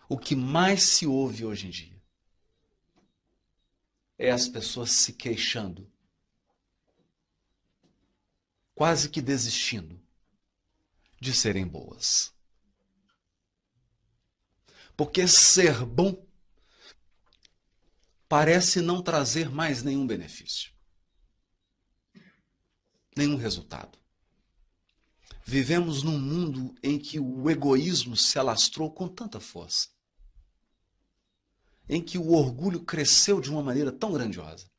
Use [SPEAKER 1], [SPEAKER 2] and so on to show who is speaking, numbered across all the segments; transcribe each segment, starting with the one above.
[SPEAKER 1] o que mais se ouve hoje em dia é as pessoas se queixando, quase que desistindo de serem boas. Porque ser bom parece não trazer mais nenhum benefício, nenhum resultado. Vivemos num mundo em que o egoísmo se alastrou com tanta força, em que o orgulho cresceu de uma maneira tão grandiosa,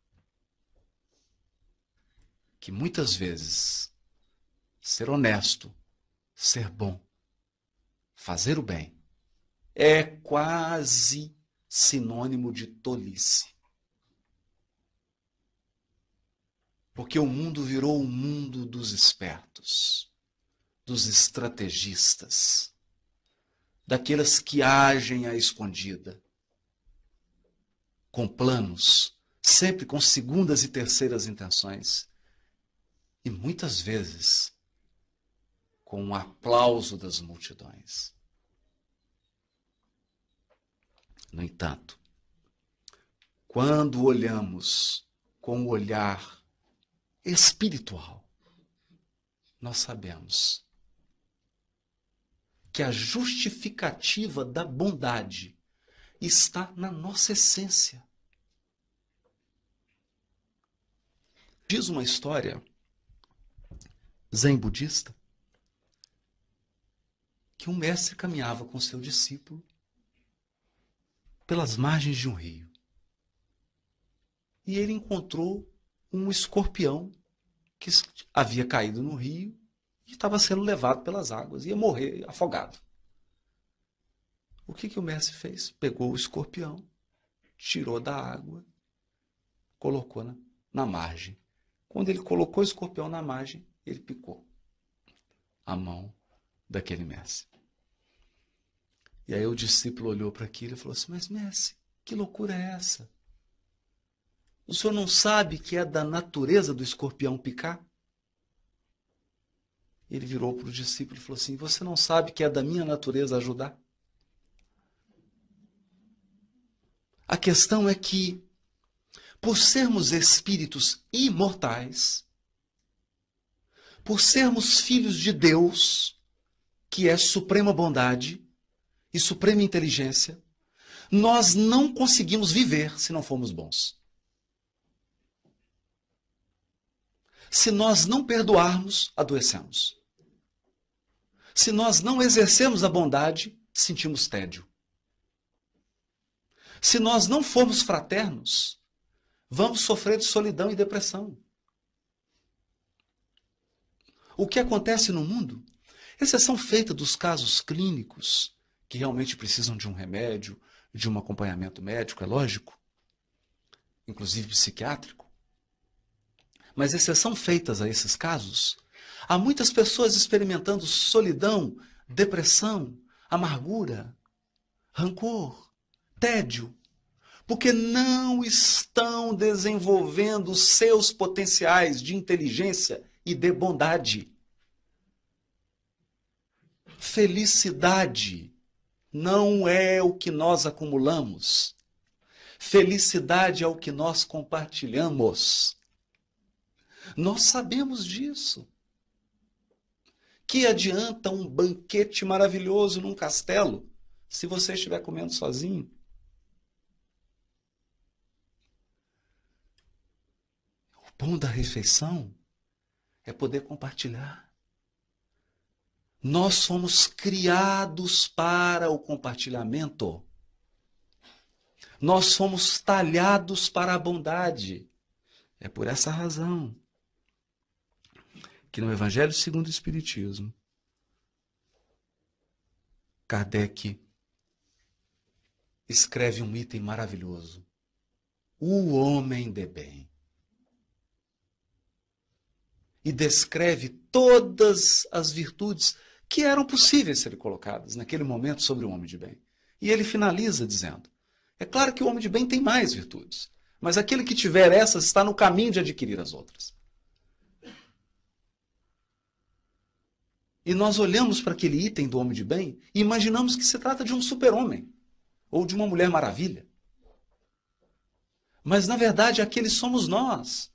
[SPEAKER 1] que muitas vezes ser honesto, ser bom, fazer o bem, é quase sinônimo de tolice. Porque o mundo virou o mundo dos espertos, dos estrategistas, daqueles que agem à escondida, com planos, sempre com segundas e terceiras intenções, e muitas vezes com o aplauso das multidões. No entanto, quando olhamos com o olhar espiritual, nós sabemos que a justificativa da bondade está na nossa essência. Diz uma história zen budista que um mestre caminhava com seu discípulo pelas margens de um rio. E ele encontrou um escorpião que havia caído no rio e estava sendo levado pelas águas, ia morrer afogado. O que o mestre fez? Pegou o escorpião, tirou da água, colocou na margem. Quando ele colocou o escorpião na margem, ele picou a mão daquele mestre. E aí o discípulo olhou para aquilo e falou assim: mas mestre, que loucura é essa? O senhor não sabe que é da natureza do escorpião picar? Ele virou para o discípulo e falou assim: você não sabe que é da minha natureza ajudar? A questão é que, por sermos espíritos imortais, por sermos filhos de Deus, que é suprema bondade e suprema inteligência, nós não conseguimos viver se não formos bons. Se nós não perdoarmos, adoecemos. Se nós não exercemos a bondade, sentimos tédio. Se nós não formos fraternos, vamos sofrer de solidão e depressão. O que acontece no mundo, exceção feita dos casos clínicos, que realmente precisam de um remédio, de um acompanhamento médico, é lógico, inclusive psiquiátrico, mas exceção feitas a esses casos, há muitas pessoas experimentando solidão, depressão, amargura, rancor, tédio, porque não estão desenvolvendo seus potenciais de inteligência e de bondade. Felicidade não é o que nós acumulamos. Felicidade é o que nós compartilhamos. Nós sabemos disso. Que adianta um banquete maravilhoso num castelo se você estiver comendo sozinho? O bom da refeição é poder compartilhar. Nós somos criados para o compartilhamento. Nós somos talhados para a bondade. É por essa razão que no Evangelho segundo o Espiritismo, Kardec escreve um item maravilhoso: o homem de bem. E descreve todas as virtudes que eram possíveis serem colocadas naquele momento sobre o homem de bem. E ele finaliza dizendo: é claro que o homem de bem tem mais virtudes, mas aquele que tiver essas está no caminho de adquirir as outras. E nós olhamos para aquele item do homem de bem e imaginamos que se trata de um super-homem. ou de uma Mulher Maravilha. Mas, na verdade, aqueles somos nós.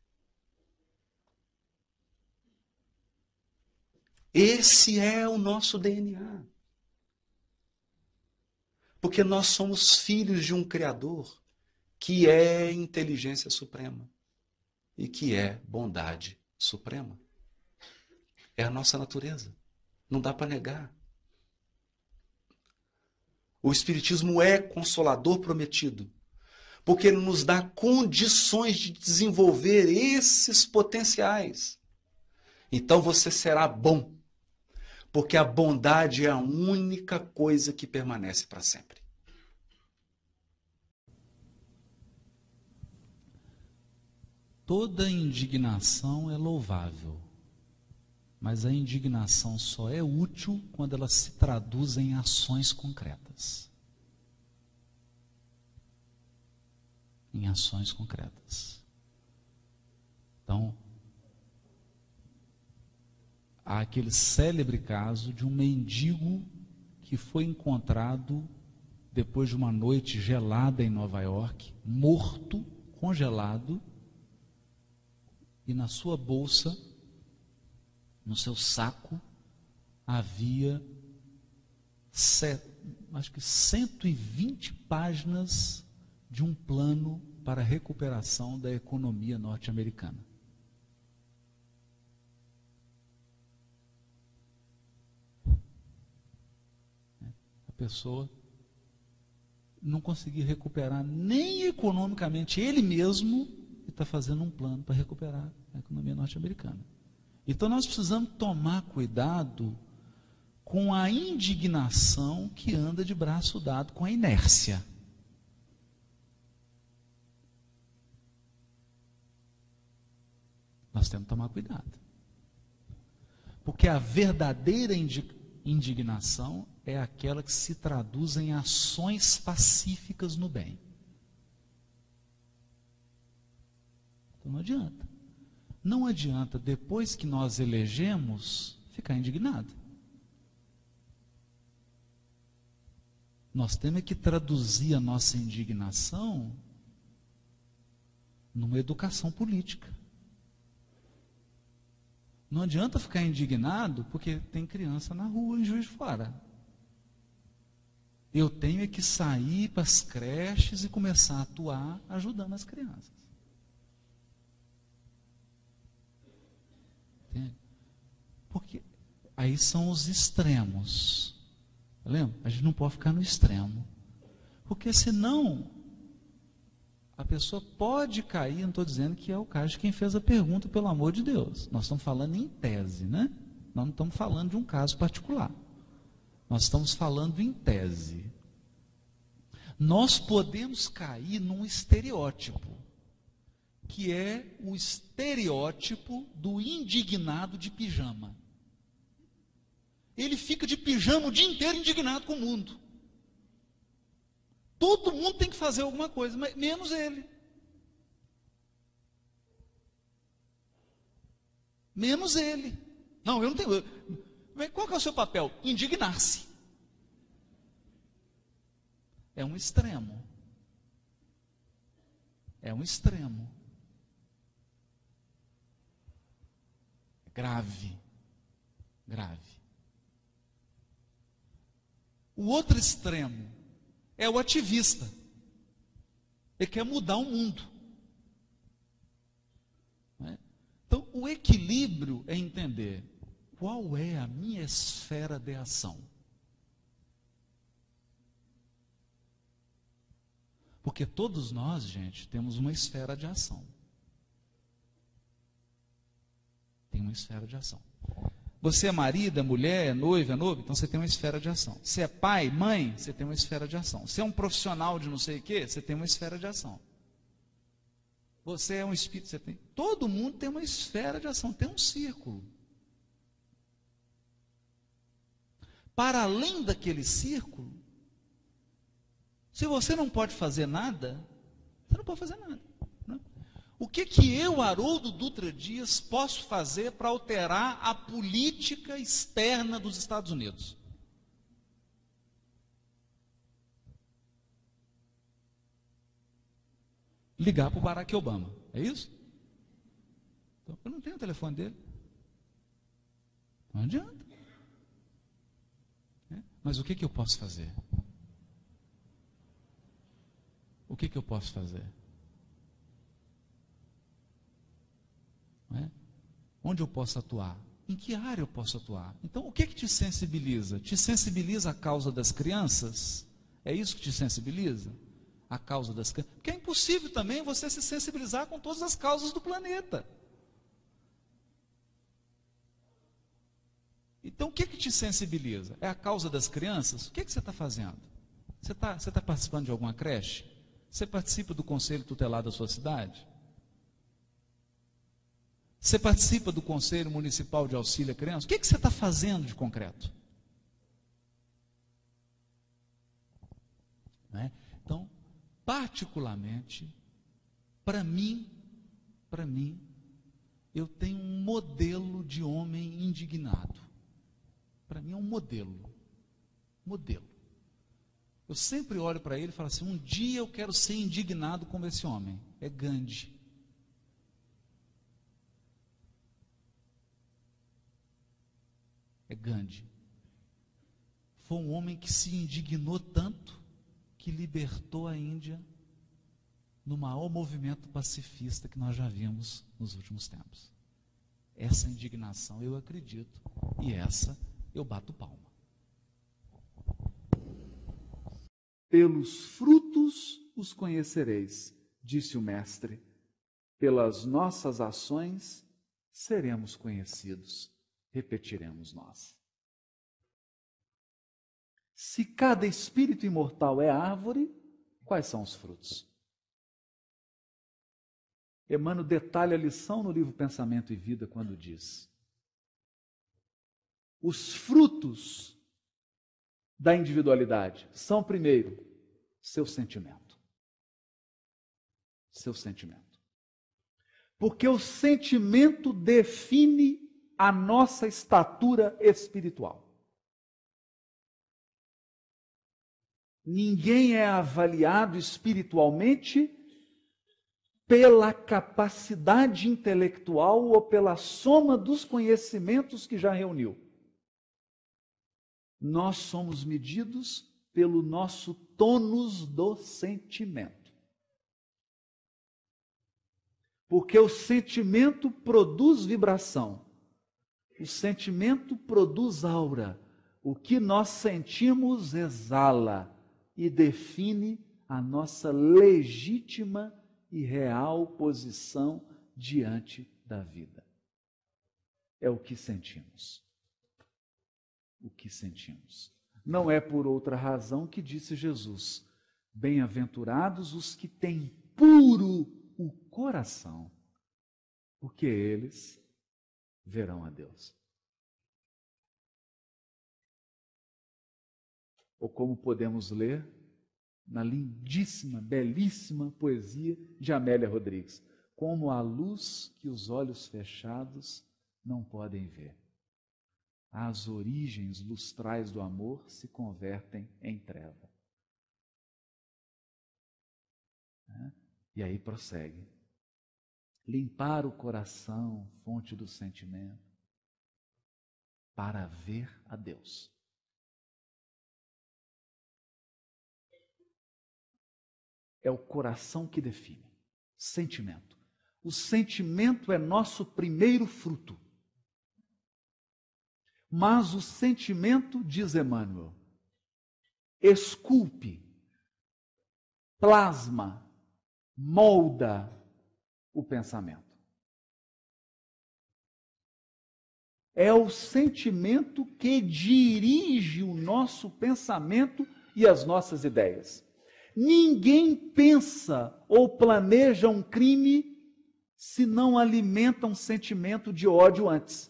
[SPEAKER 1] Esse é o nosso DNA. Porque nós somos filhos de um Criador que é inteligência suprema e que é bondade suprema. É a nossa natureza. Não dá para negar. O Espiritismo é consolador prometido, porque ele nos dá condições de desenvolver esses potenciais. Então você será bom, porque a bondade é a única coisa que permanece para sempre.
[SPEAKER 2] Toda indignação é louvável, mas a indignação só é útil quando ela se traduz em ações concretas. Em ações concretas. Então, há aquele célebre caso de um mendigo que foi encontrado depois de uma noite gelada em Nova York, morto, congelado, e na sua bolsa, no seu saco, havia acho que 120 páginas de um plano para a recuperação da economia norte-americana. A pessoa não conseguia recuperar nem economicamente ele mesmo, e está fazendo um plano para recuperar a economia norte-americana. Então nós precisamos tomar cuidado com a indignação que anda de braço dado com a inércia. Nós temos que tomar cuidado. Porque a verdadeira indignação é aquela que se traduz em ações pacíficas no bem. Então não adianta. Não adianta, depois que nós elegemos, ficar indignado. Nós temos que traduzir a nossa indignação numa educação política. Não adianta ficar indignado porque tem criança na rua em Juiz de Fora. Eu tenho que sair para as creches e começar a atuar ajudando as crianças. Entende? Porque aí são os extremos. Lembra? A gente não pode ficar no extremo. Porque senão a pessoa pode cair, não estou dizendo que é o caso de quem fez a pergunta, pelo amor de Deus. Nós estamos falando em tese, né? Nós não estamos falando de um caso particular. Nós estamos falando em tese. Nós podemos cair num estereótipo, que é o estereótipo do indignado de pijama. Ele fica de pijama o dia inteiro indignado com o mundo. Todo mundo tem que fazer alguma coisa, mas menos ele. Menos ele. Não, eu não tenho. Qual que é o seu papel? Indignar-se. É um extremo. É um extremo. Grave. Grave. O outro extremo é o ativista. Ele quer mudar o mundo. Não é? Então, o equilíbrio é entender qual é a minha esfera de ação. Porque todos nós, gente, temos uma esfera de ação. Tem uma esfera de ação. Você é marido, é mulher, é noiva, é noivo, então você tem uma esfera de ação. Você é pai, mãe, você tem uma esfera de ação. Você é um profissional de não sei o quê, você tem uma esfera de ação. Você é um espírito, você tem. Todo mundo tem uma esfera de ação, tem um círculo. Para além daquele círculo, se você não pode fazer nada, você não pode fazer nada. O que eu, Haroldo Dutra Dias, posso fazer para alterar a política externa dos Estados Unidos? ligar para o Barack Obama. É isso? Então, eu não tenho o telefone dele. Não adianta. Mas o que eu posso fazer? O que eu posso fazer? Onde eu posso atuar? Em que área eu posso atuar? Então, o que te sensibiliza? Te sensibiliza a causa das crianças? É isso que te sensibiliza? A causa das crianças? Porque é impossível também você se sensibilizar com todas as causas do planeta. Então, o que te sensibiliza? É a causa das crianças? O que você está fazendo? Você tá participando de alguma creche? Você participa do conselho tutelar da sua cidade? Você participa do Conselho Municipal de Auxílio à Criança? O que você está fazendo de concreto? Então, particularmente, para mim, eu tenho um modelo de homem indignado. Para mim é um modelo. Eu sempre olho para ele e falo assim, um dia eu quero ser indignado como esse homem. É Gandhi. Foi um homem que se indignou tanto que libertou a Índia no maior movimento pacifista que nós já vimos nos últimos tempos. Essa indignação eu acredito, e essa eu bato palma.
[SPEAKER 3] Pelos frutos os conhecereis, disse o Mestre. Pelas nossas ações seremos conhecidos, repetiremos nós. Se cada espírito imortal é árvore, quais são os frutos? Emmanuel detalha a lição no livro Pensamento e Vida quando diz: os frutos da individualidade são, primeiro, seu sentimento. Seu sentimento. Porque o sentimento define a nossa estatura espiritual. Ninguém é avaliado espiritualmente pela capacidade intelectual ou pela soma dos conhecimentos que já reuniu. Nós somos medidos pelo nosso tônus do sentimento. Porque o sentimento produz vibração. O sentimento produz aura. O que nós sentimos exala e define a nossa legítima e real posição diante da vida. É o que sentimos. O que sentimos. Não é por outra razão que disse Jesus: bem-aventurados os que têm puro o coração, porque eles verão a Deus. Ou como podemos ler na lindíssima, belíssima poesia de Amélia Rodrigues: como a luz que os olhos fechados não podem ver. As origens lustrais do amor se convertem em treva. E aí prossegue. Limpar o coração, fonte do sentimento, para ver a Deus. É o coração que define. Sentimento. O sentimento é nosso primeiro fruto. Mas o sentimento, diz Emmanuel, esculpe, plasma, molda o pensamento. É o sentimento que dirige o nosso pensamento e as nossas ideias. Ninguém pensa ou planeja um crime se não alimenta um sentimento de ódio antes.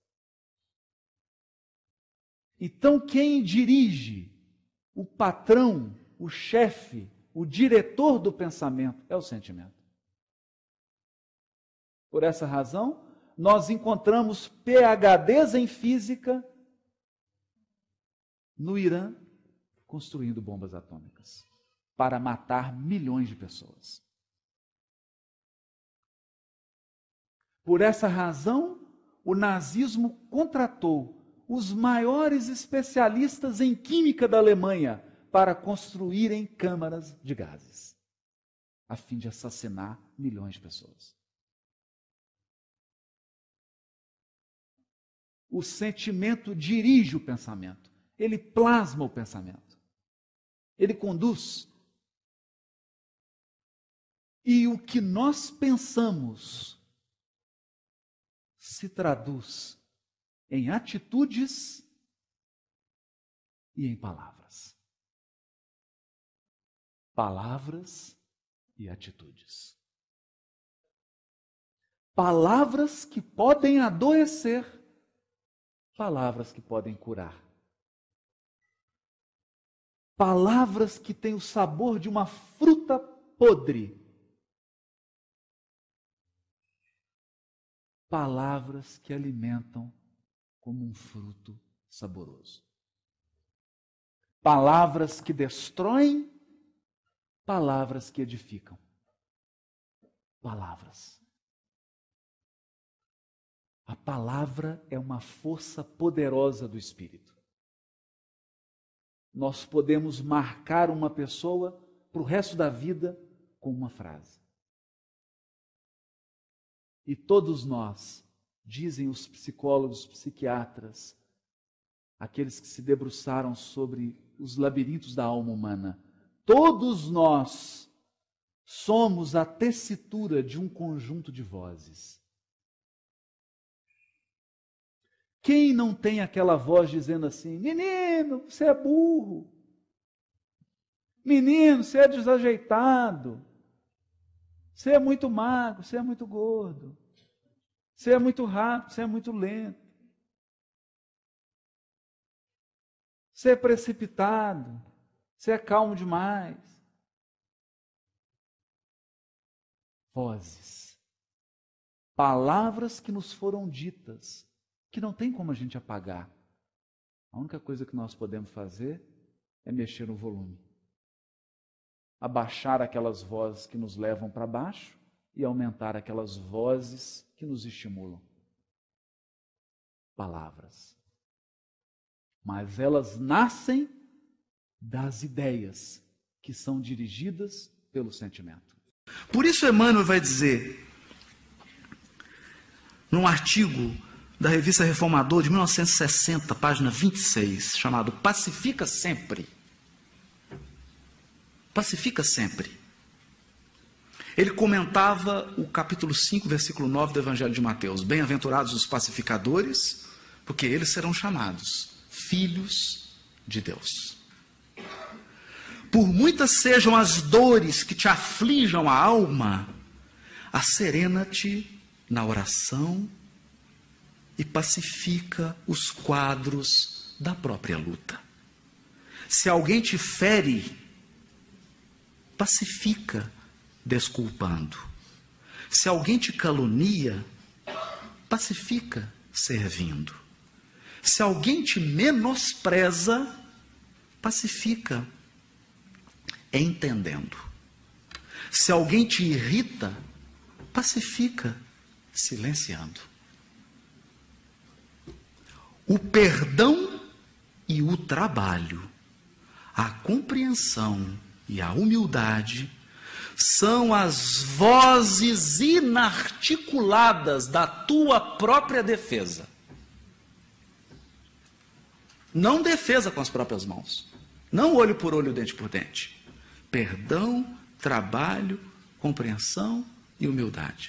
[SPEAKER 3] Então, quem dirige, o patrão, o chefe, o diretor do pensamento é o sentimento. Por essa razão, nós encontramos PhDs em física no Irã construindo bombas atômicas para matar milhões de pessoas. Por essa razão, o nazismo contratou os maiores especialistas em química da Alemanha para construírem câmaras de gases, a fim de assassinar milhões de pessoas. O sentimento dirige o pensamento, ele plasma o pensamento, ele conduz. E o que nós pensamos se traduz em atitudes e em palavras. Palavras e atitudes. Palavras que podem adoecer, palavras que podem curar. Palavras que têm o sabor de uma fruta podre. Palavras que alimentam como um fruto saboroso. Palavras que destroem, palavras que edificam. Palavras. A palavra é uma força poderosa do Espírito. Nós podemos marcar uma pessoa para o resto da vida com uma frase. E todos nós, dizem os psicólogos, psiquiatras, aqueles que se debruçaram sobre os labirintos da alma humana, todos nós somos a tessitura de um conjunto de vozes. Quem não tem aquela voz dizendo assim: menino, você é burro. Menino, você é desajeitado. Você é muito magro, você é muito gordo. Você é muito rápido, você é muito lento. Você é precipitado. Você é calmo demais. Vozes. Palavras que nos foram ditas, que não tem como a gente apagar. A única coisa que nós podemos fazer é mexer no volume. Abaixar aquelas vozes que nos levam para baixo e aumentar aquelas vozes que nos estimulam. Palavras. Mas elas nascem das ideias que são dirigidas pelo sentimento.
[SPEAKER 1] Por isso Emmanuel vai dizer, num artigo da Revista Reformador de 1960, página 26, chamado Pacifica Sempre. Pacifica sempre. Ele comentava o capítulo 5, versículo 9 do Evangelho de Mateus. Bem-aventurados os pacificadores, porque eles serão chamados filhos de Deus. Por muitas sejam as dores que te aflijam a alma, asserena-te na oração e pacifica os quadros da própria luta. Se alguém te fere, pacifica, desculpando. Se alguém te calunia, pacifica, servindo. Se alguém te menospreza, pacifica, entendendo. Se alguém te irrita, pacifica, silenciando. O perdão e o trabalho, a compreensão e a humildade são as vozes inarticuladas da tua própria defesa. Não defesa com as próprias mãos. Não olho por olho, dente por dente. Perdão, trabalho, compreensão e humildade.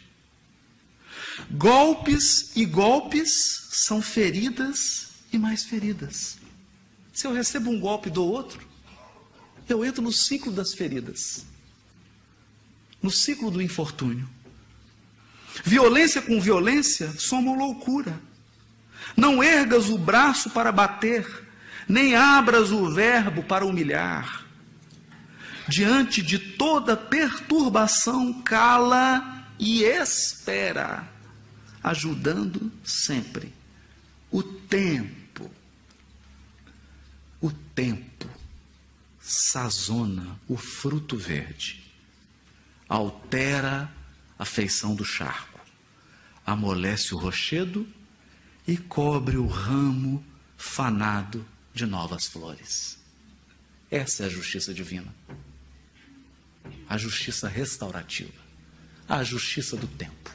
[SPEAKER 1] Golpes e golpes são feridas e mais feridas. Se eu recebo um golpe do outro, eu entro no ciclo das feridas, no ciclo do infortúnio. Violência com violência soma loucura. Não ergas o braço para bater, nem abras o verbo para humilhar. Diante de toda perturbação, cala e espera, ajudando sempre. O tempo sazona o fruto verde, altera a feição do charco,
[SPEAKER 2] amolece o rochedo e cobre o ramo fanado de novas flores. Essa é a justiça divina. A justiça restaurativa. A justiça do tempo.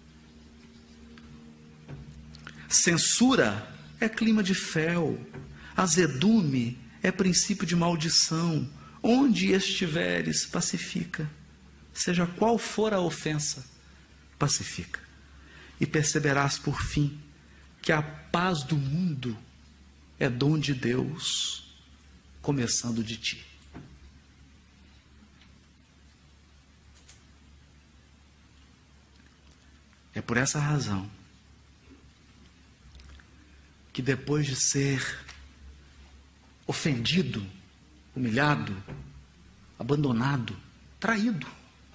[SPEAKER 2] Censura é clima de fel. Azedume é princípio de maldição. Onde estiveres, pacifica. Seja qual for a ofensa, pacifica. E perceberás por fim que a paz do mundo é dom de Deus, começando de ti. É por essa razão que depois de ser ofendido, humilhado, abandonado, traído,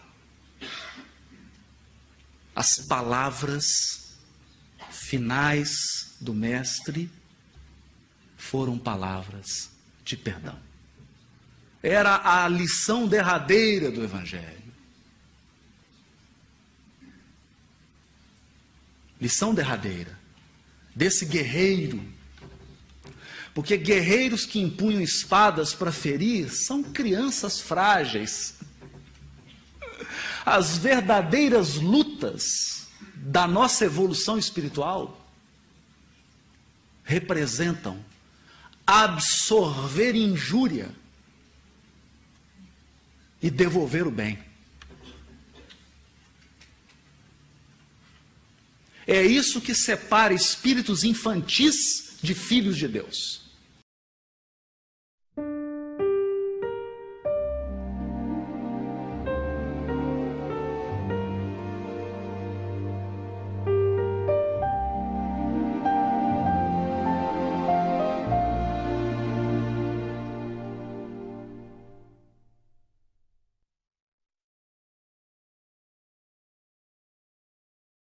[SPEAKER 2] as palavras finais do Mestre foram palavras de perdão. Era a lição derradeira do Evangelho. Lição derradeira desse guerreiro. Porque guerreiros que empunham espadas para ferir são crianças frágeis. As verdadeiras lutas da nossa evolução espiritual representam absorver injúria e devolver o bem. É isso que separa espíritos infantis de filhos de Deus.